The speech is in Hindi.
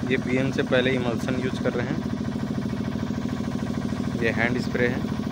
ये बीएन से पहले इमल्सन यूज कर रहे हैं। ये हैंड स्प्रे है।